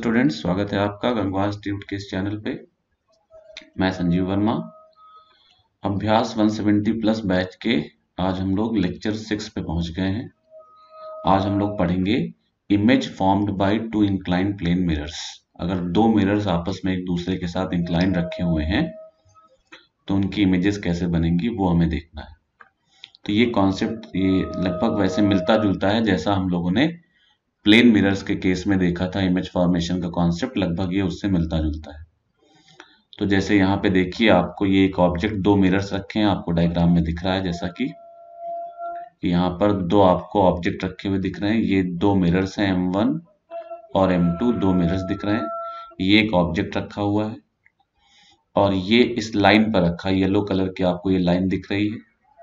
Students, स्वागत है आपका गंगवा इंस्टीट्यूट के इस चैनल पे। मैं संजीव वर्मा। अभ्यास 170 प्लस बैच के आज हम लोग लेक्चर 6 पे पहुंच गए हैं। आज हम लोग पढ़ेंगे image formed by two inclined plane mirrors. अगर दो मिरर्स आपस में एक दूसरे के साथ इंक्लाइन रखे हुए हैं तो उनकी इमेजेस कैसे बनेंगी वो हमें देखना है। तो ये कॉन्सेप्ट ये लगभग वैसे मिलता जुलता है जैसा हम लोगों ने प्लेन मिरर्स के केस में देखा था। इमेज फॉर्मेशन का कॉन्सेप्ट लगभग ये उससे मिलता जुलता है। तो जैसे यहाँ पे देखिए, आपको ये एक ऑब्जेक्ट, दो मिरर्स रखे हैं, आपको डायग्राम में दिख रहा है जैसा कि यहाँ पर दो आपको ऑब्जेक्ट रखे हुए दिख रहे हैं। ये दो मिरर्स हैं, M1 और M2, दो मिरर्स दिख रहे हैं। ये एक ऑब्जेक्ट रखा हुआ है और ये इस लाइन पर रखा है। येलो कलर की आपको ये लाइन दिख रही है।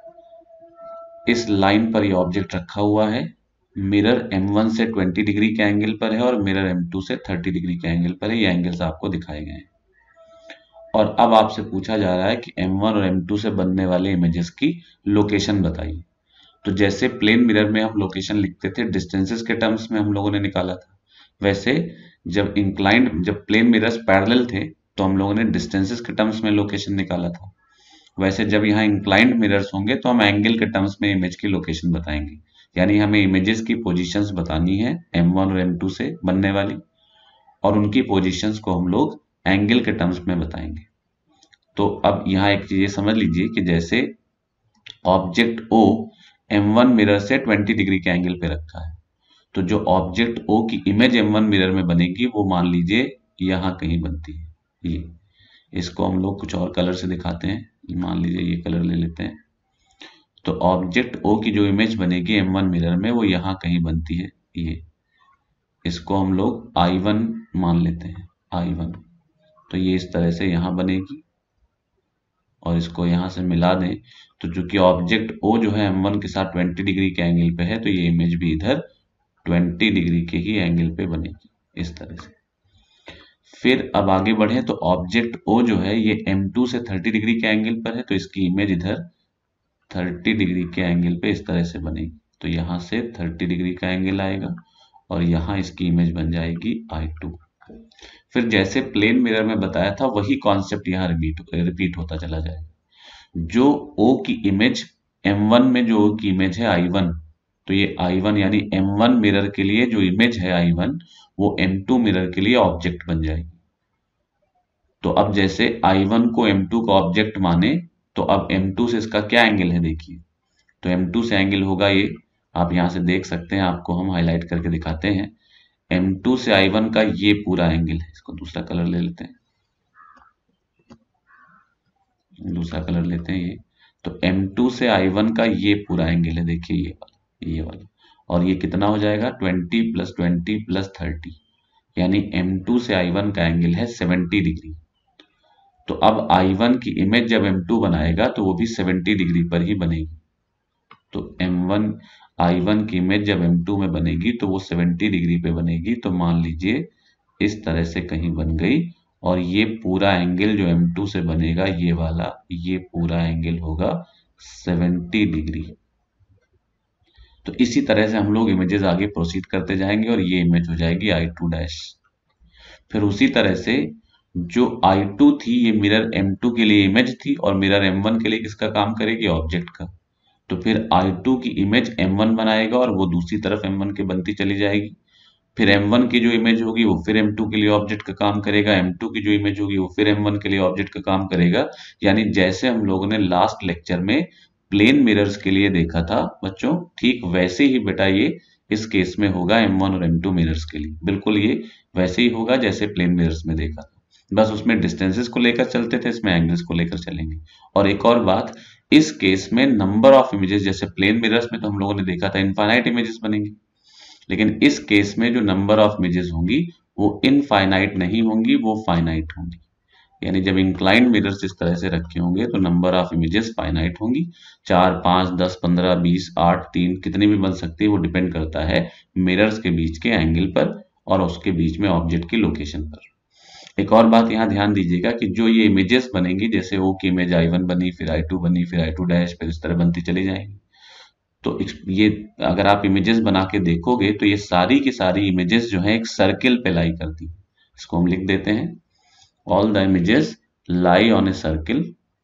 इस लाइन पर ये ऑब्जेक्ट रखा हुआ है। मिरर M1 से 20 डिग्री के एंगल पर है और मिरर M2 से 30 डिग्री के एंगल पर है। ये एंगल्स आपको दिखाए गए हैं। और अब आपसे पूछा जा रहा है कि M1 और M2 से बनने वाले इमेजेस की लोकेशन बताइए। तो जैसे प्लेन मिरर में हम लोकेशन लिखते थे, डिस्टेंसेस के टर्म्स में हम लोगों ने निकाला था, वैसे जब प्लेन मिरर्स पैरेलल थे तो हम लोगों ने डिस्टेंसेस के टर्म्स में लोकेशन निकाला था। वैसे जब यहाँ इंक्लाइंड मिरर्स होंगे तो हम एंगल के टर्म्स में इमेज की लोकेशन बताएंगे। यानी हमें इमेजेस की पोजीशंस बतानी है M1 और M2 से बनने वाली, और उनकी पोजीशंस को हम लोग एंगल के टर्म्स में बताएंगे। तो अब यहाँ एक चीज समझ लीजिए कि जैसे ऑब्जेक्ट O M1 मिरर से 20 डिग्री के एंगल पे रखा है, तो जो ऑब्जेक्ट O की इमेज M1 मिरर में बनेगी वो मान लीजिए यहाँ कहीं बनती है। ये इसको हम लोग कुछ और कलर से दिखाते हैं। मान लीजिए ये कलर ले लेते हैं। तो ऑब्जेक्ट O की जो इमेज बनेगी M1 मिरर में वो यहाँ कहीं बनती है। ये इसको हम लोग I1 मान लेते हैं, I1। तो ये इस तरह से यहाँ बनेगी और इसको यहाँ से मिला दें तो चूंकि ऑब्जेक्ट O जो है M1 के साथ 20 डिग्री के एंगल पे है, तो ये इमेज भी इधर 20 डिग्री के ही एंगल पे बनेगी इस तरह से। फिर अब आगे बढ़े तो ऑब्जेक्ट O जो है ये M2 से 30 डिग्री के एंगल पर है, तो इसकी इमेज इधर 30 डिग्री के एंगल पे इस तरह से बनेगी। तो यहाँ से 30 डिग्री का एंगल आएगा और यहाँ इसकी इमेज बन जाएगी I2। फिर जैसे प्लेन मिरर में बताया था वही कॉन्सेप्ट यहाँ रिपीट होता चला जाएगा। जो O की इमेज M1 में जो O की इमेज है I1, तो ये I1 यानी M1 मिरर के लिए जो इमेज है I1 वो M2 मिरर के लिए ऑब्जेक्ट बन जाएगी। तो अब जैसे I1 को M2 का ऑब्जेक्ट माने तो अब M2 से इसका क्या एंगल है देखिए। तो M2 से एंगल होगा ये, आप यहां से देख सकते हैं, आपको हम हाईलाइट करके दिखाते हैं। M2 से I1 का ये पूरा एंगल है। इसको दूसरा कलर ले लेते हैं, दूसरा कलर लेते हैं ये। तो M2 से I1 का ये पूरा एंगल है, देखिए ये वाला। और ये कितना हो जाएगा, 20 + 20 + 30, यानी M2 से I1 का एंगल है 70 डिग्री। तो अब I1 की इमेज जब M2 बनाएगा तो वो भी 70 डिग्री पर ही बनेगी। तो I1 की इमेज जब M2 में बनेगी तो वो 70 डिग्री पे बनेगी। तो मान लीजिए इस तरह से कहीं बन गई और ये पूरा एंगल जो M2 से बनेगा, ये वाला, ये पूरा एंगल होगा 70 डिग्री। तो इसी तरह से हम लोग इमेजेस आगे प्रोसीड करते जाएंगे और ये इमेज हो जाएगी I2'। फिर उसी तरह से जो I2 थी ये मिरर M2 के लिए इमेज थी और मिरर M1 के लिए किसका काम करेगी, ऑब्जेक्ट का। तो फिर I2 की इमेज M1 बनाएगा और वो दूसरी तरफ M1 के बनती चली जाएगी। फिर M1 की जो इमेज होगी वो फिर M2 के लिए ऑब्जेक्ट का काम करेगा। M2 की जो इमेज होगी वो फिर M1 के लिए ऑब्जेक्ट का काम करेगा। यानी जैसे हम लोगों ने लास्ट लेक्चर में प्लेन मिरर्स के लिए देखा था बच्चों, ठीक वैसे ही बेटा ये इस केस में होगा M1 और M2 मिरर्स के लिए। बिल्कुल ये वैसे ही होगा जैसे प्लेन मिरर्स में देखा था, बस उसमें डिस्टेंसेस को लेकर चलते थे, इसमें एंगल्स को लेकर चलेंगे। और एक और बात, इस केस में नंबर ऑफ इमेजेस, जैसे प्लेन मिरर्स में तो हम लोगों ने देखा था इनफाइनाइट इमेजेस बनेंगी, लेकिन इस केस में जो नंबर ऑफ इमेजेस होंगी वो इनफाइनाइट नहीं होंगी, वो फाइनाइट होंगी। यानी जब इंक्लाइंड मिरर्स इस तरह से रखे होंगे तो नंबर ऑफ इमेजेस फाइनाइट होंगी। 4, 5, 10, 15, 20, 8, 3 कितनी भी बन सकती है, वो डिपेंड करता है मिरर्स के बीच के एंगल पर और उसके बीच में ऑब्जेक्ट की लोकेशन पर। एक और बात यहाँ ध्यान दीजिएगा कि जो ये इमेजेस बनेंगी, जैसे O की इमेज I1 बनी, फिर I2 बनी, फिर I2', फिर इस तरह बनती चली जाएंगी। तो ये अगर आप इमेजेस बना के देखोगे तो ये सारी की सारी इमेजेस जो है एक सर्किल पे लाई करती है। इसको हम लिख देते हैं, all the images lie on a circle,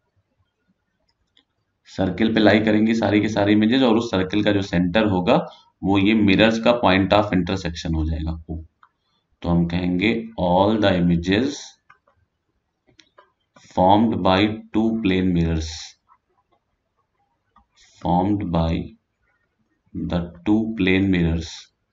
circle पे लाई करेंगी सारी की सारी इमेजेस, और उस सर्किल का जो सेंटर होगा वो ये मिरर्स का पॉइंट ऑफ इंटरसेक्शन हो जाएगा O। तो हम कहेंगे all the images formed by two plane mirrors, formed by the two plane mirrors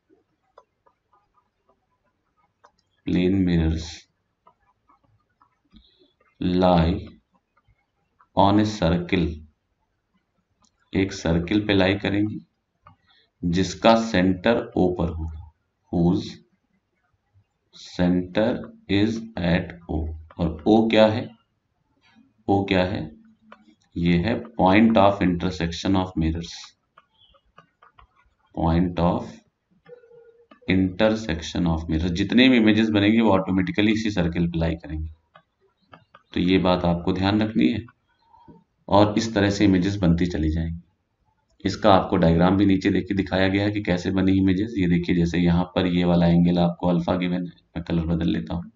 lie on a circle, एक सर्किल पे लाई करेंगी जिसका सेंटर O पर होगा, whose center is at O। और O क्या है, O क्या है, ये है point of intersection of mirrors, point of intersection of mirrors. जितने भी इमेजेस बनेंगे वो ऑटोमेटिकली इसी सर्किल पे लाई करेंगे। तो ये बात आपको ध्यान रखनी है, और इस तरह से इमेजेस बनती चली जाएंगी। इसका आपको डायग्राम भी नीचे देखिए दिखाया गया है कि कैसे बनी इमेजेस। ये देखिए, जैसे यहाँ पर ये वाला एंगल आपको अल्फा गिवन है, मैं कलर बदल लेता हूँ,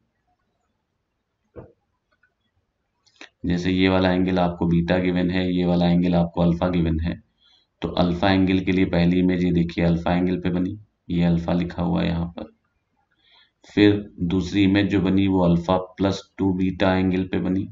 जैसे ये वाला एंगल आपको बीटा गिवन है, ये वाला एंगल आपको अल्फा गिवन है। तो अल्फा एंगल के लिए पहली इमेज ये देखिए अल्फा एंगल पे बनी, ये अल्फा लिखा हुआ है यहाँ पर। फिर दूसरी इमेज जो बनी वो अल्फा प्लस 2 बीटा एंगल पे बनी।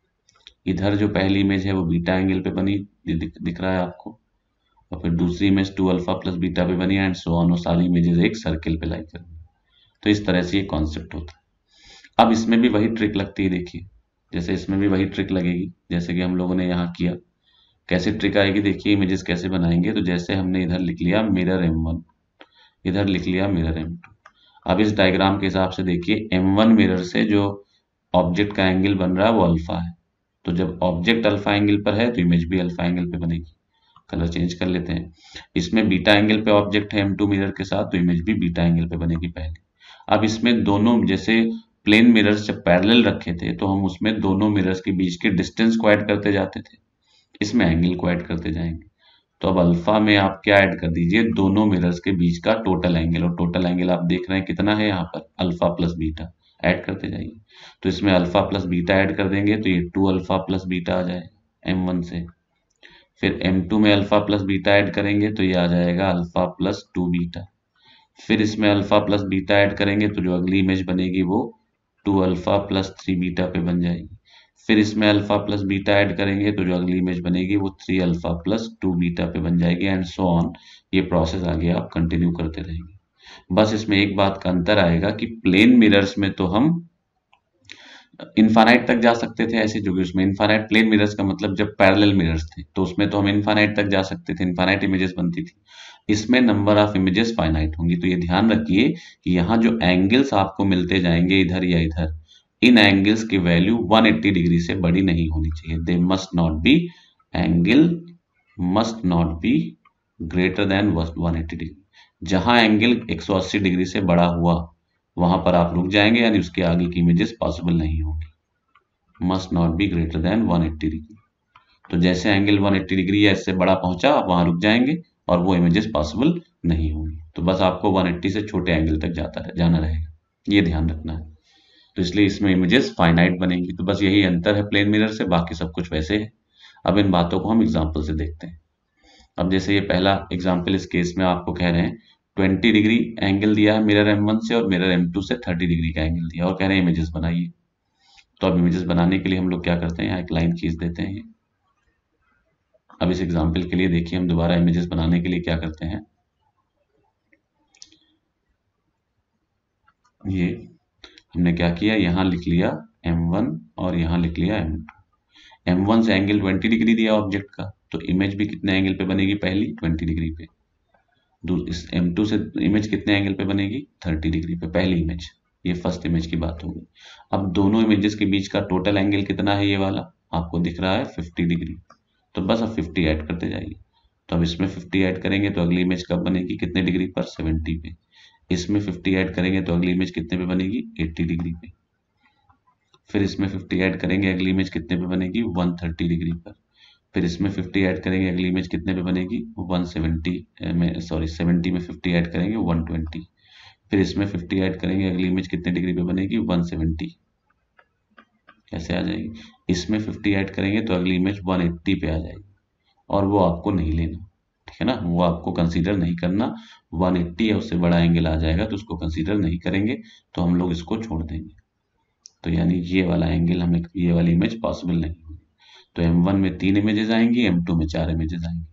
इधर जो पहली इमेज है वो बीटा एंगल पे बनी, ये दिख रहा है आपको। और फिर दूसरी इमेज 2 अल्फा प्लस बीटा पे बनी, एंड सो ऑन, वो सारी इमेजेस एक सर्किल पे लाई करनी। तो इस तरह से ये कॉन्सेप्ट होता है। अब इसमें भी वही ट्रिक लगती है, देखिए जैसे इसमें भी वही ट्रिक लगेगी जैसे कि हम लोगों ने यहाँ किया। कैसे ट्रिक आएगी देखिए, इमेजेस कैसे बनाएंगे। तो जैसे हमने इधर लिख लिया मिरर M1, इधर लिख लिया मिरर M2। अब इस डायग्राम के हिसाब से देखिए M1 मिरर से जो ऑब्जेक्ट का एंगल बन रहा है वो अल्फा है। तो जब ऑब्जेक्ट अल्फा एंगल पर है तो इमेज भी अल्फा एंगल पे बनेगी। कलर चेंज कर लेते हैं, इसमें बीटा एंगल पे ऑब्जेक्ट है M2 मिरर के साथ, तो इमेज भी बीटा एंगल पे बनेगी पहले। अब इसमें दोनों, जैसे प्लेन मिरर्स जब पैरेलल रखे थे तो हम उसमें दोनों मिरर्स के बीच के डिस्टेंस को ऐड करते जाते थे, इसमें एंगल को ऐड करते जाएंगे। तो अब अल्फा में आप क्या ऐड कर दीजिए, दोनों मिरर्स के बीच का टोटल एंगल, और टोटल एंगल आप देख रहे हैं कितना है यहाँ पर, अल्फा प्लस बीटा, ऐड करते जाइए। तो इसमें अल्फा प्लस बीटा ऐड कर देंगे तो ये 2 अल्फा प्लस बीटा आ जाएगा M1 से। फिर M2 में अल्फा प्लस बीटा ऐड करेंगे तो ये आ जाएगा अल्फा प्लस 2 बीटा। फिर इसमें अल्फा प्लस बीटा ऐड करेंगे तो जो अगली इमेज बनेगी वो 2 अल्फा प्लस 3 बीटा पे बन जाएगी। फिर इसमें अल्फा प्लस बीटा ऐड करेंगे तो जो अगली इमेज बनेगी वो 3 अल्फा प्लस 2 बीटा पे बन जाएगी, एंड सो ऑन। ये प्रोसेस आगे आप कंटिन्यू करते रहेंगे। बस इसमें एक बात का अंतर आएगा कि प्लेन मिरर्स में तो हम इनफाइनाइट तक जा सकते थे ऐसे, जो कि उसमें इनफाइनाइट प्लेन मिरर्स का मतलब जब पैरेलल मिरर्स थे तो उसमें तो हम इनफाइनाइट तक जा सकते थे, इनफाइनाइट इमेजेस बनती थी। इसमें नंबर ऑफ इमेजेस फाइनाइट होंगी। तो ये ध्यान रखिए कि यहाँ जो एंगल्स आपको मिलते जाएंगे इधर या इधर, इन एंगल्स की वैल्यू 180 डिग्री से बड़ी नहीं होनी चाहिए। They must not be, angle must not be greater than 180 degree. जहां एंगल 180 डिग्री से बड़ा हुआ वहां पर आप रुक जाएंगे, यानी उसके आगे की इमेजेस पॉसिबल नहीं होगी। Must not be greater than 180 degree. तो जैसे एंगल 180 डिग्री या इससे बड़ा पहुंचा आप वहां रुक जाएंगे और वो इमेजेस पॉसिबल नहीं होंगी। तो बस आपको 180 से छोटे एंगल तक जाना रहेगा, ये ध्यान रखना है। तो इसलिए इसमें इमेजेस फाइनाइट बनेंगी। तो बस यही अंतर है प्लेन मिरर से, बाकी सब कुछ वैसे है। अब इन बातों को हम एग्जाम्पल से देखते हैं। अब जैसे ये पहला एग्जाम्पल, इस केस में आपको कह रहे हैं 20 डिग्री एंगल दिया है मिरर M1 से और मिरर M2 से 30 डिग्री का एंगल दिया, और कह रहे हैं इमेजेस बनाइए। तो अब इमेजेस बनाने के लिए हम लोग क्या करते हैं, यहाँ एक लाइन खींच देते हैं। अब इस एग्जाम्पल के लिए देखिए हम दोबारा इमेजेस बनाने के लिए क्या करते हैं, ये हमने क्या किया, यहाँ लिख लिया M1 और यहाँ लिख लिया M2। M1 से एंगल 20 डिग्री दिया ऑब्जेक्ट का, तो इमेज भी कितने एंगल पे बनेगी, पहली 20 डिग्री पे। इस M2 से इमेज कितने एंगल पे बनेगी, 30 डिग्री पे, पहली इमेज। ये फर्स्ट इमेज की बात होगी। अब दोनों इमेजेस के बीच का टोटल एंगल कितना है, ये वाला आपको दिख रहा है 50 डिग्री। तो बस अब 50 ऐड करते जाइए। तो अब इसमें 50 ऐड करेंगे तो अगली इमेज कब बनेगी, कितने डिग्री पर, 70 पे। इसमें 50 ऐड करेंगे तो अगली इमेज कितने पे बनेगी, 80 डिग्री पे। फिर इसमें 50 ऐड करेंगे, अगली इमेज कितने पे बनेगी, 130 डिग्री पर। फिर इसमें 50 ऐड करेंगे, अगली इमेज कितने पे बनेगी, 170 में, सॉरी 70 में 50 ऐड करेंगे 120। फिर इसमें 50 ऐड करेंगे, अगली इमेज कितने डिग्री पे बनेगी, 170। कैसे आ जाएगी, इसमें 50 ऐड करेंगे तो अगली इमेज 180 पे आ जाएगी, और वो आपको नहीं लेना, ठीक है ना, वो आपको कंसीडर नहीं करना। 180 या उससे बड़ा एंगल आ जाएगा तो उसको कंसीडर नहीं करेंगे, तो हम लोग इसको छोड़ देंगे। तो यानी ये वाला एंगल हमें, ये वाली इमेज पॉसिबल नहीं होगी। तो M1 में 3 इमेजेस आएंगी, M2 में 4 इमेजेस आएंगी।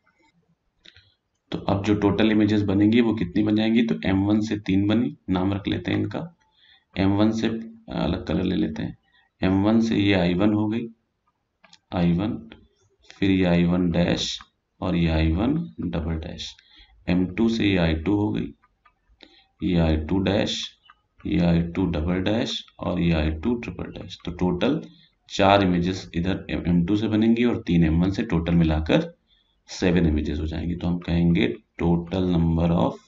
तो अब जो टोटल इमेजेस बनेंगी वो कितनी बन जाएंगी, तो M1 से 3 बनी, नाम रख लेते हैं इनका। M1 से अलग कलर ले लेते हैं, M1 से ये I1 हो गई, I1, फिर ये I1 डैश और ये I1 डबल डैश। M2 से ये I2 हो गई, ये I2 डैश, ये I2 डबल डैश और ये I2 ट्रिपल डैश। तो टोटल 4 इमेजेस इधर M2 से बनेंगी और 3 M1 से, टोटल मिलाकर 7 इमेजेस हो जाएंगी। तो हम कहेंगे टोटल नंबर ऑफ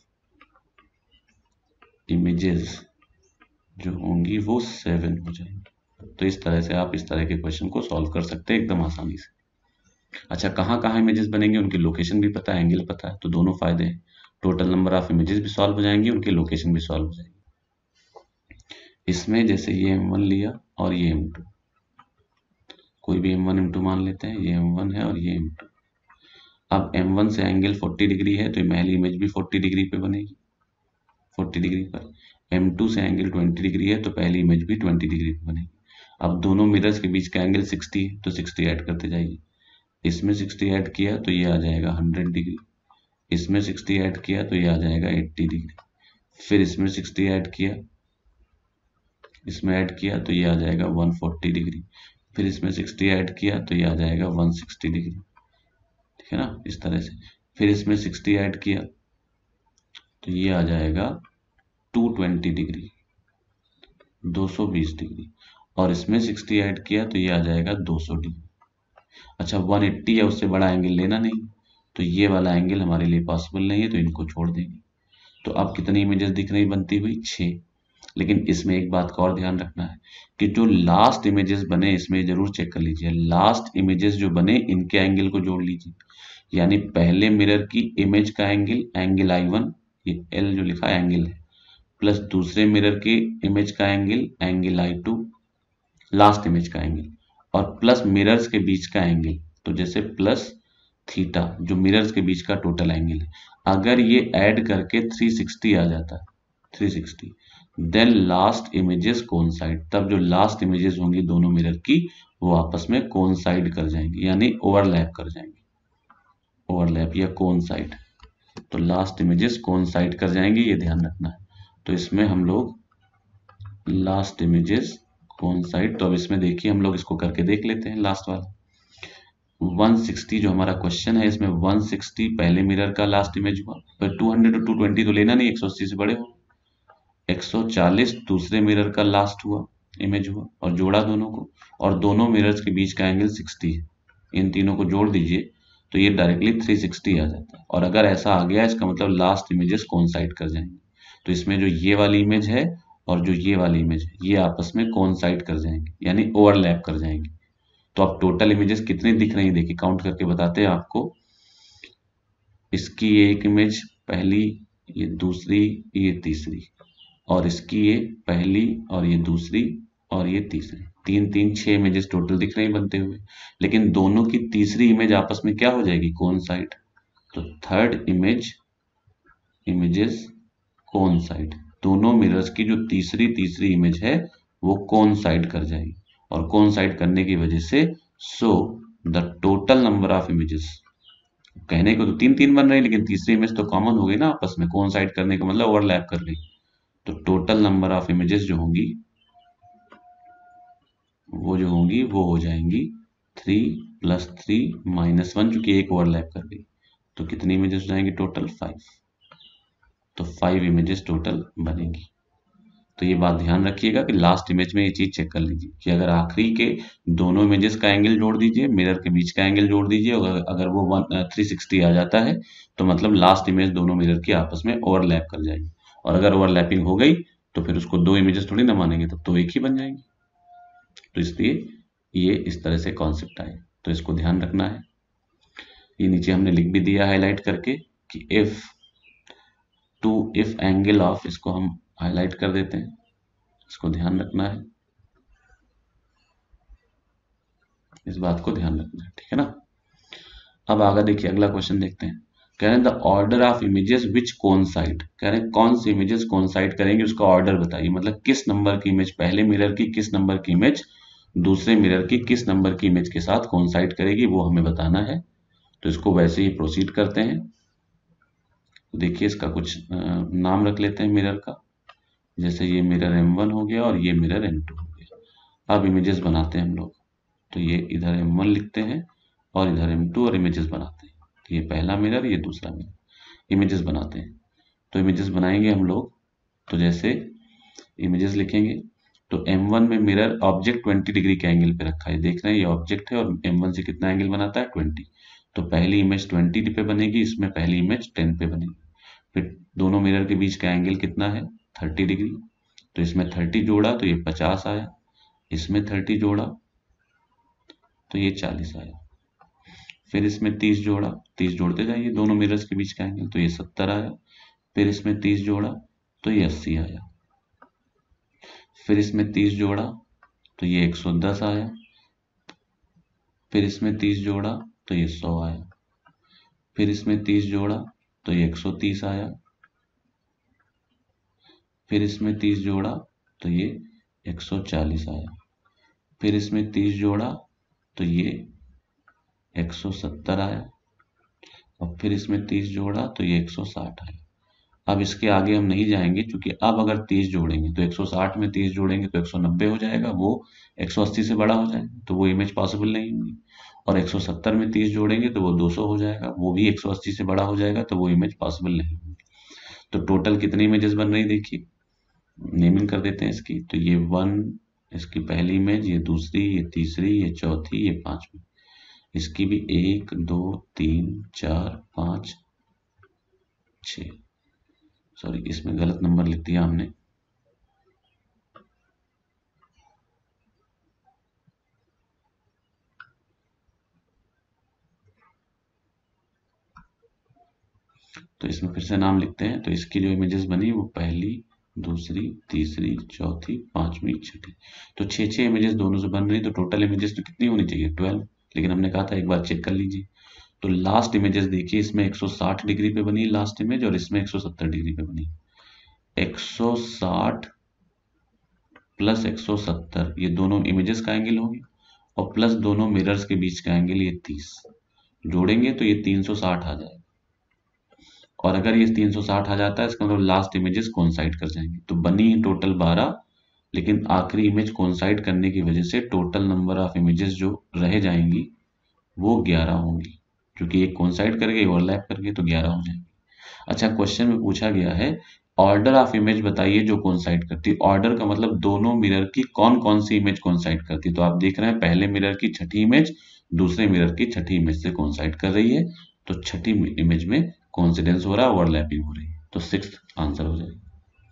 इमेजेस जो होंगी वो 7 हो जाएंगी। तो इस तरह से आप इस तरह के क्वेश्चन को सॉल्व कर सकते हैं एकदम आसानी से। अच्छा, कहाँ कहाँ इमेजेस बनेंगे, उनकी लोकेशन भी पता है, एंगल पता है, तो दोनों फायदे हैं। टोटल नंबर ऑफ इमेजेस भी सॉल्व हो जाएंगी, उनकी लोकेशन भी सॉल्व हो जाएगी। इसमें जैसे ये M1 लिया और ये M2, कोई भी M1 M2 मान लेते हैं, ये M1 है और ये M2। अब M1 से एंगल 40 डिग्री है तो पहली इमेज भी 40 डिग्री पे बनेगी, 40 डिग्री पर। M2 से एंगल 20 डिग्री है तो पहली इमेज भी 20 डिग्री पे बनेगी। अब दोनों मिरर्स के बीच का एंगल 60 है तो 60 ऐड करते जाइए, इसमें 60 ऐड किया तो ये आ जाएगा 100 डिग्री, इसमें 60 ऐड किया तो ये आ जाएगा 80 डिग्री, फिर इसमें 60 ऐड किया, इसमें ऐड किया तो ये आ जाएगा 140 डिग्री, फिर इसमें 60 ऐड किया तो ये आ जाएगा 160 डिग्री, ठीक है ना, इस तरह से। फिर इसमें 60 ऐड किया तो ये आ जाएगा 220 डिग्री, 220 डिग्री, और इसमें 60 ऐड किया तो ये आ जाएगा 200 डिग्री। अच्छा, 180 या उससे बड़ा एंगल लेना नहीं, तो ये वाला एंगल हमारे लिए पॉसिबल नहीं है, तो इनको छोड़ देंगे। तो अब कितनी इमेजेस दिख रही बनती हुई, 6। लेकिन इसमें एक बात का और ध्यान रखना है कि जो लास्ट इमेजेस बने, इसमें जरूर चेक कर लीजिए, लास्ट इमेजेस जो बने इनके एंगल को जोड़ लीजिए। यानी पहले मिरर की इमेज का एंगल, एंगल I1, ये L जो लिखा है एंगल है, प्लस दूसरे मिरर की इमेज का angle, angle I2, last image का एंगल, और प्लस मिरर्स के बीच का एंगल, तो जैसे प्लस थीटा जो मिरर्स के बीच का टोटल एंगल है। अगर ये ऐड करके 360 आ जाता है, 360, देन लास्ट इमेजेस कोइंसाइड, तब जो लास्ट इमेजेस होंगी दोनों मिरर की वो आपस में कोइंसाइड कर जाएंगी, यानी ओवरलैप कर जाएंगी, ओवरलैप या कोइंसाइड। तो लास्ट इमेजेस कोइंसाइड कर जाएंगी, ये ध्यान रखना है। तो इसमें हम लोग लास्ट इमेजेस कोइंसाइड, तो अब इसमें देखिए हम लोग इसको करके देख लेते हैं लास्ट वाला। 160 जो हमारा क्वेश्चन है, इसमें 160 पहले मिरर का लास्ट इमेज हुआ, पर 200 और 220 तो लेना नहीं, 180 से बड़े हो। 140 दूसरे मिरर का लास्ट हुआ, इमेज हुआ, और जोड़ा दोनों को, और दोनों मिरर्स के बीच का एंगल 60 है, इन तीनों को जोड़ दीजिए तो ये डायरेक्टली 360 आ जाता है। और अगर ऐसा आ गया, इसका मतलब लास्ट इमेजेस कोइंसाइड कर जाएंगे। तो इसमें जो ये वाली इमेज है और जो ये वाली इमेज है, ये आपस में कोइंसाइड कर जाएंगे, यानी ओवरलैप कर जाएंगे। तो अब टोटल इमेजेस कितनी दिख रही है, देखिए काउंट करके बताते हैं आपको। इसकी ये एक इमेज पहली, ये दूसरी, ये तीसरी, और इसकी ये पहली और ये दूसरी और ये तीसरी, तीन तीन 6 इमेजेस टोटल दिख रही बनते हुए। लेकिन दोनों की तीसरी इमेज आपस में क्या हो जाएगी, कोइंसाइड। तो थर्ड इमेजेस कोइंसाइड, दोनों मिरर्स की जो तीसरी तीसरी इमेज है वो कोइंसाइड कर जाएगी, और कोइंसाइड करने की वजह से so the total number of images, कहने को तो तीन तीन बन रही, लेकिन तीसरी इमेज तो कॉमन हो गई ना आपस में, कोइंसाइड करने का मतलब ओवरलैप कर रही। तो टोटल नंबर ऑफ इमेजेस जो होंगी वो हो जाएंगी 3 + 3 - 1, चूंकि एक ओवरलैप कर गई। तो कितनी इमेजेस हो जाएंगी टोटल, 5। तो 5 इमेजेस टोटल बनेगी। तो ये बात ध्यान रखिएगा कि लास्ट इमेज में ये चीज चेक कर लीजिए कि अगर आखिरी के दोनों इमेजेस का एंगल जोड़ दीजिए, मिरर के बीच का एंगल जोड़ दीजिए, अगर वो 360 आ जाता है तो मतलब लास्ट इमेज दोनों मिरर की आपस में ओवरलैप कर जाएगी। और अगर ओवरलैपिंग हो गई तो फिर उसको 2 इमेजेस थोड़ी ना मानेंगे, तब तो एक ही बन जाएंगी। तो इसलिए ये इस तरह से कॉन्सेप्ट आए, तो इसको ध्यान रखना है। ये नीचे हमने लिख भी दिया हाईलाइट करके कि if two if angle of, इसको हम हाईलाइट कर देते हैं, इसको ध्यान रखना है, इस बात को ध्यान रखना है, ठीक है ना। अब आगे देखिए, अगला क्वेश्चन देखते हैं। कह रहे हैं the order of images which coincide, कह रहे हैं कौन सी इमेजेस कोइंसाइड करेंगे, उसका ऑर्डर बताइए, मतलब किस नंबर की इमेज पहले मिरर की, किस नंबर की इमेज दूसरे मिरर की, किस नंबर की इमेज के साथ कोइंसाइड करेगी, वो हमें बताना है। तो इसको वैसे ही प्रोसीड करते हैं। देखिए इसका कुछ नाम रख लेते हैं मिरर का, जैसे ये मिरर M1 हो गया और ये मिरर M2 हो गया। अब इमेजेस बनाते हैं हम लोग, तो ये इधर M1 लिखते हैं और इधर M2 और इमेजेस बनाते हैं। तो ये पहला मिरर, ये दूसरा मिरर, इमेजेस बनाते हैं। तो इमेजेस बनाएंगे हम लोग, तो जैसे इमेजेस लिखेंगे, तो M1 में मिरर ऑब्जेक्ट 20 डिग्री के एंगल पे रखा है, देख रहे हैं ये ऑब्जेक्ट है और M1 से कितना एंगल बनाता है 20, तो पहली इमेज 20 पे बनेगी, इसमें पहली इमेज 10 पे बनेगी। फिर दोनों मिरर के बीच का एंगल कितना है 30 डिग्री, तो इसमें 30 जोड़ा तो ये 50 आया, इसमें 30 जोड़ा तो ये 40 आया, फिर इसमें 30 जोड़ा, 30 जोड़ते जाइए दोनों मिरर्स के बीच का एंगल, तो ये 70 आया, फिर इसमें 30 जोड़ा तो ये 80 आया, फिर इसमें 30 जोड़ा तो ये 110 आया, फिर इसमें 30 जोड़ा तो ये 100 आया, फिर इसमें 30 जोड़ा तो ये 130 आया, फिर इसमें 30 जोड़ा तो ये 140 आया, फिर इसमें 30 जोड़ा तो ये 170 आया, और फिर इसमें 30 जोड़ा तो ये 160 आया। अब इसके आगे हम नहीं जाएंगे, क्योंकि अब अगर 30 जोड़ेंगे तो 160 में 30 जोड़ेंगे तो 190 हो जाएगा, वो 180 से बड़ा हो जाएगा, तो वो इमेज पॉसिबल नहीं होगी। और 170 में 30 जोड़ेंगे तो वो 200 हो जाएगा, वो भी 180 से बड़ा हो जाएगा, तो वो इमेज पॉसिबल नहीं होगी। तो टोटल कितनी इमेजेस बन रही देखिए, नेमिंग कर देते हैं इसकी, तो ये 1 इसकी पहली इमेज, ये दूसरी, ये तीसरी, ये चौथी, ये पांचवी, इसकी भी 1 2 3 4 5 6, सॉरी इसमें गलत नंबर लिख दिया हमने, तो इसमें फिर से नाम लिखते हैं। तो इसकी जो इमेजेस बनी वो पहली, दूसरी, तीसरी, चौथी, पांचवी, छठी, तो 6 इमेजेस दोनों से बन रही, तो टोटल इमेजेस तो कितनी होनी चाहिए 12, लेकिन हमने कहा था एक बार चेक कर लीजिए। तो लास्ट इमेजेस देखिए, इसमें 160 डिग्री पे बनी लास्ट इमेज और इसमें 170 डिग्री पे बनी। 160 प्लस 170 ये दोनों इमेजेस का एंगल होगी, और प्लस दोनों मिरर्स के बीच का एंगल ये 30 जोड़ेंगे तो ये 360 आ जाएगा। और अगर ये 360 आ जाता है, इसका मतलब लास्ट इमेजेस कोइंसाइड कर जाएंगे, तो बनी टोटल 12, लेकिन आखिरी इमेज कोइंसाइड करने की वजह से टोटल नंबर ऑफ इमेजेस जो रह जाएंगी वो 11 होंगी, क्योंकि एक कोइंसाइड कर गई, ओवरलैप कर गई, तो 11 हो जाएंगी। अच्छा, क्वेश्चन में पूछा गया है ऑर्डर ऑफ इमेज बताइए जो कोइंसाइड करती है। ऑर्डर का मतलब दोनों मिरर की कौन कौन सी इमेज कोइंसाइड करती है, तो आप देख रहे हैं पहले मिरर की छठी इमेज दूसरे मिरर की छठी इमेज से कोइंसाइड कर रही है, तो छठी इमेज में कोइंसिडेंस हो रहा है, ओवरलैपिंग हो रही है, तो 6th आंसर हो जाएगा।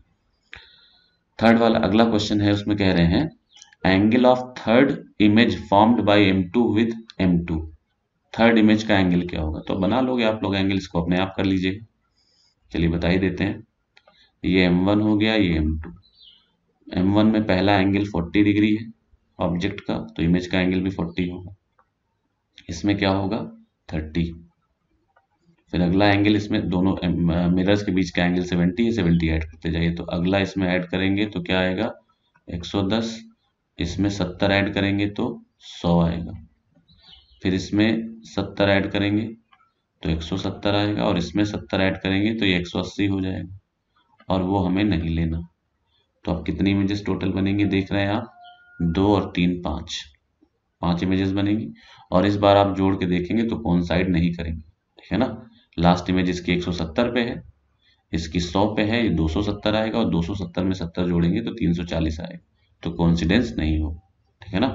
थर्ड वाला अगला क्वेश्चन है, उसमें कह रहे हैं angle of third image formed by M2 with M2, third image का एंगल क्या होगा, तो बना लोगे आप लोग एंगल, इसको अपने आप कर लीजिए। चलिए बता ही देते हैं, ये M1 हो गया, ये M2। M1 में पहला एंगल 40 डिग्री है ऑब्जेक्ट का, तो इमेज का एंगल भी 40 होगा, इसमें क्या होगा 30। फिर अगला एंगल, इसमें दोनों मिरर्स के बीच का एंगल 70 है, 70 ऐड करते जाइए, तो अगला इसमें ऐड करेंगे तो क्या आएगा 110, इसमें 70 ऐड करेंगे तो 100 आएगा, फिर इसमें 70 ऐड करेंगे तो 170 आएगा, और इसमें 70 ऐड करेंगे तो ये 180 हो जाएगा, और वो हमें नहीं लेना। तो अब कितनी इमेजेस टोटल बनेंगी देख रहे हैं आप, 2 और 3 5 इमेजेस बनेंगी, और इस बार आप जोड़ के देखेंगे तो कोइंसाइड नहीं करेंगे, ठीक है ना। लास्ट इमेज इसकी 170 पे है, इसकी 100 पे है, ये 270 आएगा, और 270 में 70 जोड़ेंगे तो 340 आएगा, तो कोइंसिडेंस नहीं हो, ठीक है ना।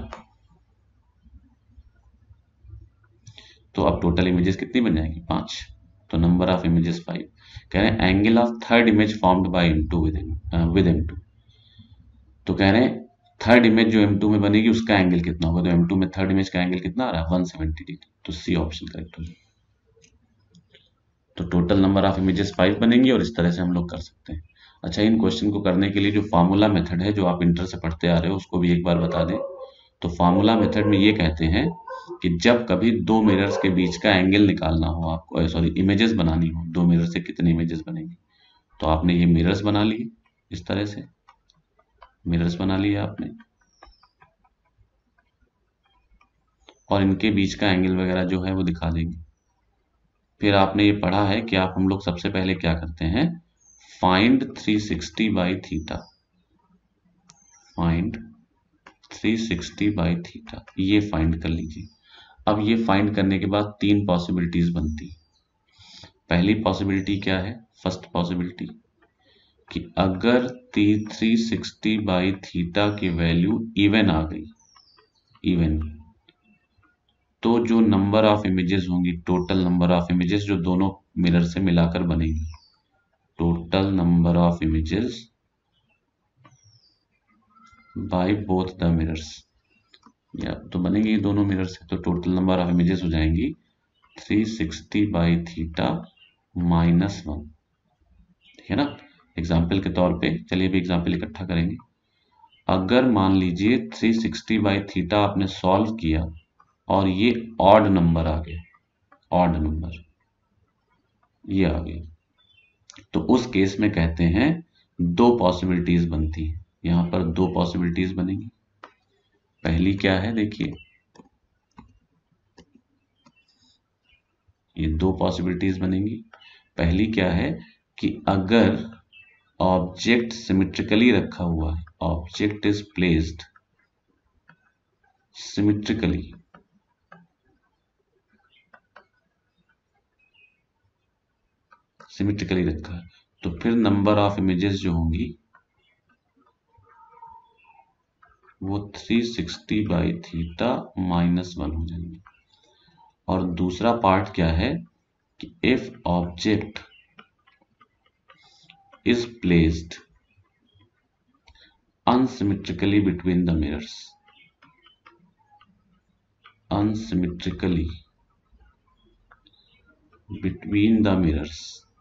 तो अब टोटल इमेजेस कितनी बन जाएंगी 5, तो नंबर ऑफ इमेजेस 5। कह रहे हैं angle of third image formed by M2 with M2, तो कह रहे हैं थर्ड इमेज जो M2 में बनेगी उसका एंगल कितना होगा, तो M2 में थर्ड इमेज का एंगल कितना आ रहा है 170 डिग्री, तो सी ऑप्शन करेक्ट हो जाएगा। तो टोटल नंबर ऑफ इमेजेस 5 बनेंगी और इस तरह से हम लोग कर सकते हैं। अच्छा, इन क्वेश्चन को करने के लिए जो फार्मूला मेथड है जो आप इंटर से पढ़ते आ रहे हो उसको भी एक बार बता दें। तो फार्मूला मेथड में ये कहते हैं कि जब कभी दो मिरर्स के बीच का एंगल निकालना हो आपको, सॉरी इमेजेस बनानी हो, दो मिरर से कितने इमेजेस बनेंगे, तो आपने ये मिरर्स बना लिए, इस तरह से मिरर्स बना लिए आपने, और इनके बीच का एंगल वगैरह जो है वो दिखा देंगे। फिर आपने ये पढ़ा है कि हम लोग सबसे पहले क्या करते हैं, find 360 by theta, find 360 by theta, ये फाइंड कर लीजिए। अब ये फाइंड करने के बाद तीन पॉसिबिलिटीज बनती। पहली पॉसिबिलिटी क्या है, फर्स्ट पॉसिबिलिटी कि अगर 360 बाई थीटा की वैल्यू इवन आ गई, इवन, तो जो नंबर ऑफ इमेजेस होंगी, टोटल नंबर ऑफ इमेजेस जो दोनों मिरर से मिलाकर बनेगी, total number of images by both the mirrors, या तो बनेंगी दोनों मिरर से, तो टोटल नंबर ऑफ इमेजेस हो जाएंगी 360 बाई थीटा -1, ठीक है ना। एग्जाम्पल के तौर पे चलिए अभी एग्जाम्पल इकट्ठा करेंगे। अगर मान लीजिए 360 बाई थीटा आपने सॉल्व किया और ये ऑड नंबर आ गया, ऑड नंबर ये आ गया, तो उस केस में कहते हैं दो पॉसिबिलिटीज बनती हैं। यहां पर दो पॉसिबिलिटीज बनेगी। पहली क्या है, देखिए ये दो पॉसिबिलिटीज बनेंगी। पहली क्या है कि अगर ऑब्जेक्ट सिमेट्रिकली रखा हुआ है, object is placed symmetrically, symmetrically रखा है, तो फिर नंबर ऑफ इमेजेस जो होंगी वो 360 बाई थीटा -1 हो जाएंगी। और दूसरा पार्ट क्या है कि if object is placed unsymmetrically between the mirrors, unsymmetrically between the mirrors,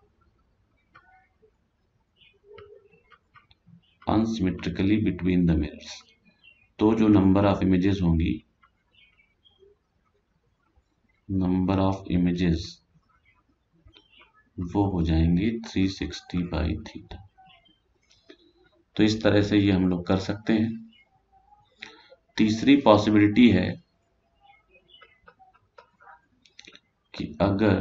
unsymmetrically between the mirrors, तो जो नंबर ऑफ इमेजेस होंगी, नंबर ऑफ इमेजेस वो हो जाएंगे 360 बाई थीटा। तो इस तरह से ये हम लोग कर सकते हैं। तीसरी पॉसिबिलिटी है कि अगर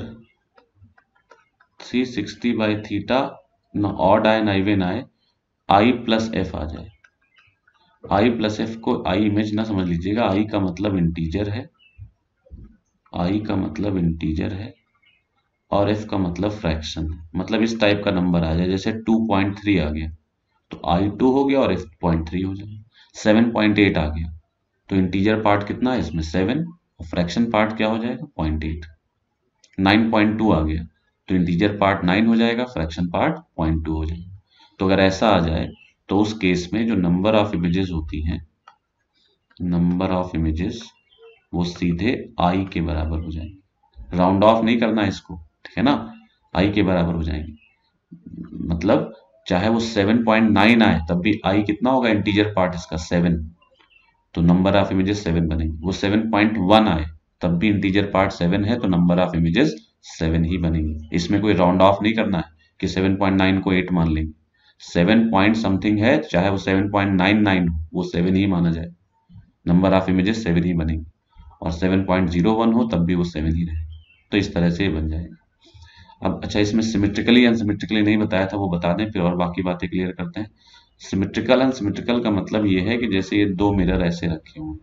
360 बाई थीटा न ऑड आए ना इवन आए, आई प्लस एफ आ जाए। आई प्लस एफ को आई इमेज ना समझ लीजिएगा, आई का मतलब इंटीजर है, आई का मतलब इंटीजर है और एफ का मतलब फ्रैक्शन है। मतलब इस टाइप का नंबर आ जाए, जैसे 2.3 आ गया तो i2 हो गया और f 0.3 हो जाएगा। 7.8 आ गया तो इंटीजर पार्ट कितना है इसमें 7 और फ्रैक्शन पार्ट क्या हो जाएगा 0.8। 9.2 आ गया तो इंटीजर पार्ट 9 हो जाएगा, फ्रैक्शन पार्ट 0.2 हो जाएगा। तो अगर ऐसा आ जाए तो उस केस में जो नंबर ऑफ इमेजेस होती हैं, नंबर ऑफ इमेजेस वो सीधे i के बराबर हो जाएंगे। राउंड ऑफ नहीं करना है इसको, ठीक है ना, i के बराबर हो जाएंगे। मतलब चाहे वो 7.9 आए तब भी i कितना होगा, इंटीजर पार्ट इसका 7, तो नंबर ऑफ इमेजेस 7 बनेंगे। वो 7.1 आए तब भी इंटीजर पार्ट 7 है तो नंबर ऑफ इमेजेस 7 ही बनेंगे। इसमें कोई राउंड ऑफ नहीं करना है कि 7.9 को 8 मान लेंगे। 7 पॉइंट समथिंग है, चाहे वो 7.99 हो, वो 7 ही माना जाए, नंबर ऑफ इमेजेस 7 ही बनेंगे। और 7.01 हो तब भी वो 7 ही रहे। तो इस तरह से बन जाएगा। अब अच्छा, इसमें सिमेट्रिकली अनसिमेट्रिकली नहीं बताया था, वो बता दें फिर और बाकी बातें क्लियर करते हैं। सिमेट्रिकल अनसिमेट्रिकल का मतलब ये है कि जैसे ये दो मिरर ऐसे रखे हुए,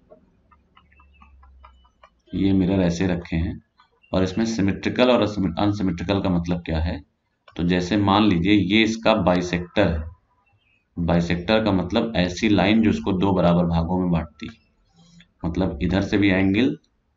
ये मिरर ऐसे रखे हैं और इसमें सिमेट्रिकल और अनसिमेट्रिकल का मतलब क्या है। तो जैसे मान लीजिए ये इसका बाइसेक्टर है, बाइसेक्टर का मतलब ऐसी लाइन जो इसको दो बराबर भागों में बांटती है। मतलब इधर से भी एंगल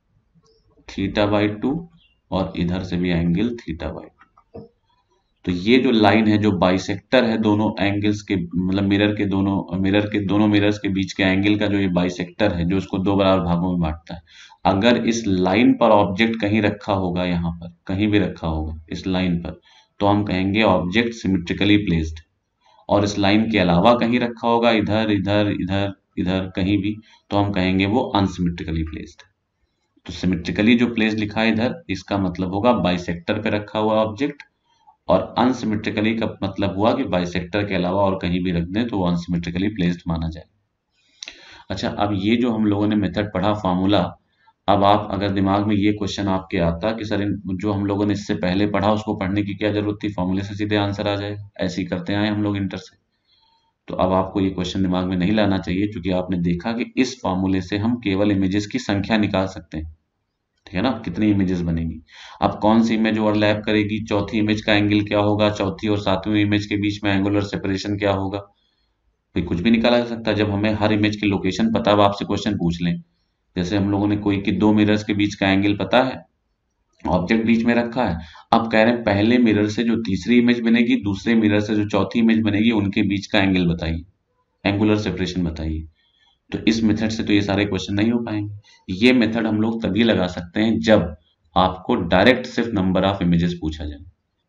θ/2 और इधर से भी एंगल θ/2। तो ये जो लाइन है जो बाइसेक्टर है दोनों एंगल्स के, मतलब मिरर के दोनों मिरर्स के बीच के एंगल का जो ये बाइसेक्टर है जो इसको दो बराबर भागों में बांटता है, अगर इस लाइन पर ऑब्जेक्ट कहीं रखा होगा, यहाँ पर कहीं भी रखा होगा इस लाइन पर, तो हम कहेंगे ऑब्जेक्ट सिमेट्रिकली प्लेस्ड। और इस लाइन के अलावा कहीं रखा होगा, इधर इधर इधर इधर कहीं भी, तो हम कहेंगे वो अनसिमेट्रिकली प्लेस्ड। तो सिमेट्रिकली जो प्लेस लिखा है इधर, इसका मतलब होगा बाइसेक्टर पे रखा हुआ ऑब्जेक्ट, और अनसिमेट्रिकली का मतलब हुआ कि बाइसेक्टर के अलावा और कहीं भी रख दें तो वो अनसिमेट्रिकली प्लेस्ड माना जाए। अच्छा, अब ये जो हम लोगों ने मेथड पढ़ा फार्मूला, अब आप अगर दिमाग में ये क्वेश्चन आपके आता कि सर जो हम लोगों ने इससे पहले पढ़ा उसको पढ़ने की क्या जरूरत थी, फार्मूले से सीधे आंसर आ जाएगा, ऐसे ही करते आए हम लोग इंटर से। तो अब आपको ये क्वेश्चन दिमाग में नहीं लाना चाहिए, क्योंकि आपने देखा कि इस फार्मूले से हम केवल इमेजेस की संख्या निकाल सकते हैं, ठीक है ना, कितनी इमेजेस बनेंगी। अब कौन सी इमेज ओवरलैप करेगी, चौथी इमेज का एंगल क्या होगा, चौथी और सातवीं इमेज के बीच में एंगुलर सेपरेशन क्या होगा, भाई कुछ भी निकाला जा सकता है। जब हमें हर इमेज की लोकेशन पता, अब आपसे क्वेश्चन पूछ लें, जैसे हम लोगों ने कोई कि दो मिरर्स के बीच का एंगल पता है, ऑब्जेक्ट बीच में रखा है, अब कह रहे हैं पहले मिरर से जो तीसरी इमेज बनेगी, दूसरे मिरर से जो चौथी इमेज बनेगी, उनके बीच का एंगल बताइए, एंगुलर सेपरेशन बताइए। तो इस मेथड से तो ये सारे क्वेश्चन नहीं हो पाएंगे। ये मेथड हम लोग तभी लगा सकते हैं जब आपको डायरेक्ट सिर्फ नंबर ऑफ इमेजेस पूछा जाए।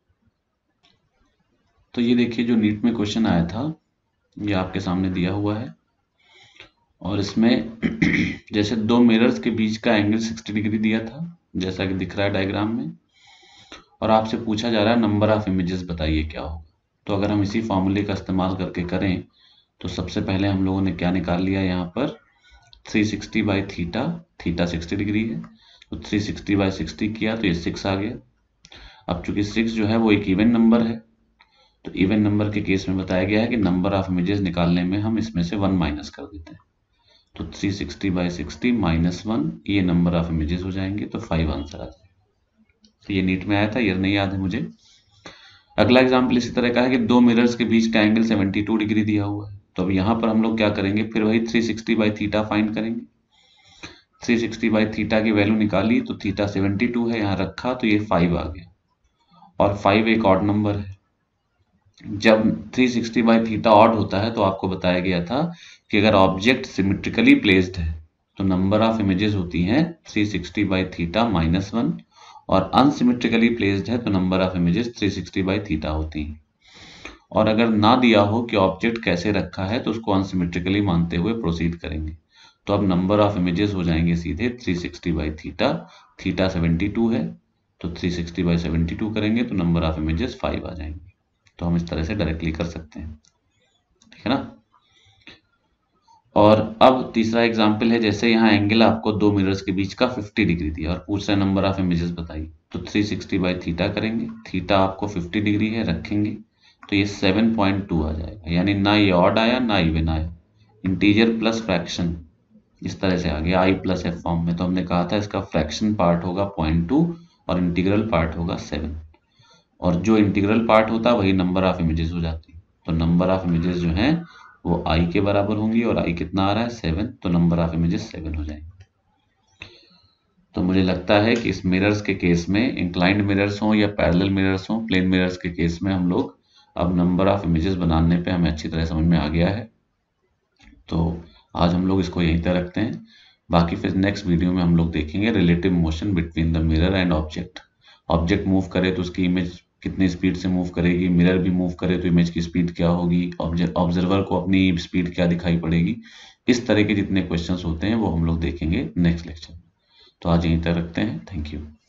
तो ये देखिए जो नीट में क्वेश्चन आया था, ये आपके सामने दिया हुआ है, और इसमें जैसे दो मिरर्स के बीच का एंगल 60 डिग्री दिया था, जैसा कि दिख रहा है डायग्राम में, और आपसे पूछा जा रहा है नंबर ऑफ इमेजेस बताइए क्या होगा। तो अगर हम इसी फॉर्मूले का इस्तेमाल करके करें, तो सबसे पहले हम लोगों ने क्या निकाल लिया, यहाँ पर 360 बाई थीटा, थीटा 60 डिग्री है, तो 360 बाई 60 किया तो ये 6 आ गया। अब चूंकि 6 जो है वो एक इवन नंबर है, तो इवन नंबर के केस में बताया गया है कि नंबर ऑफ इमेजेस निकालने में हम इसमें से 1 माइनस कर देते हैं। तो 360 बाई 60 माइनस 1, ये नंबर ऑफ इमेजेस हो जाएंगे, तो 5 आंसर आ जाएगा। तो ये नीट में आया था, ये नहीं याद है मुझे। अगला एग्जाम्पल इसी तरह का है कि दो मिरर्स के बीच का एंगल 72 डिग्री दिया हुआ है। तो अब यहाँ पर हम लोग क्या करेंगे, फिर वही 360 बाई थीटा फाइंड करेंगे। 360 बाई थीटा की वैल्यू निकाली, तो थीटा 72 है, यहाँ रखा तो ये 5 आ गया, और 5 एक ऑड नंबर है। जब 360 बाई थीटा ऑड होता है तो आपको बताया गया था कि अगर ऑब्जेक्ट सिमेट्रिकली प्लेस्ड है तो नंबर ऑफ इमेजेस होती हैं 360 बाई थीटा माइनस 1, और अनसिमेट्रिकली प्लेस्ड है तो number of images 360 by theta होती हैं। और अगर ना दिया हो कि ऑब्जेक्ट कैसे रखा है, तो उसको अनसिमेट्रिकली मानते हुए प्रोसीड करेंगे। तो अब नंबर ऑफ इमेजेस हो जाएंगे सीधे 360 बाई थीटा, थीटा 72 है, तो 360 बाई 72 करेंगे तो नंबर ऑफ इमेजेस 5 आ जाएंगे। तो हम इस तरह से डायरेक्टली कर सकते हैं, ठीक है ना। और अब तीसरा एग्जाम्पल है, जैसे यहाँ एंगल आपको दो मिरर्स के बीच का 50 डिग्री दिया और पूछ रहे नंबर ऑफ इमेजेस बताइए, तो 360 बाई थीटा करेंगे, थीटा आपको 50 डिग्री है, रखेंगे तो ये 7.2 आ जाएगा, यानी ना ये ऑड आया ना इवन आया, इंटीजर प्लस फ्रैक्शन इस तरह से आ गया आई प्लस एफ फॉर्म में। तो हमने कहा था इसका फ्रैक्शन पार्ट होगा 0.2 और इंटीग्रल पार्ट होगा 7, और जो इंटीग्रल पार्ट होता है वही नंबर ऑफ इमेजेस हो जाती है। तो नंबर ऑफ इमेजेस जो हैं वो आई के बराबर होंगी, और आई कितना आ रहा है 7, तो नंबर ऑफ इमेजेस 7 हो जाएंगे। तो मुझे लगता है कि इस मिरर्स के केस में, इंक्लाइंड मिरर्स हो या पैरेलल मिरर्स हो, प्लेन मिरर्स के केस में हम लोग अब नंबर ऑफ इमेजेस बनाने पे हमें अच्छी तरह समझ में आ गया है। तो आज हम लोग इसको यहीं तक रखते हैं, बाकी फिर नेक्स्ट वीडियो में हम लोग देखेंगे relative motion between the mirror and object. Object move करे तो उसकी इमेज कितनी स्पीड से मूव करेगी, मिरर भी मूव करे तो इमेज की स्पीड क्या होगी, ऑब्जर्वर को अपनी स्पीड क्या दिखाई पड़ेगी। इस तरह के जितने क्वेश्चंस होते हैं वो हम लोग देखेंगे नेक्स्ट लेक्चर में। तो आज यहीं तक रखते हैं, थैंक यू।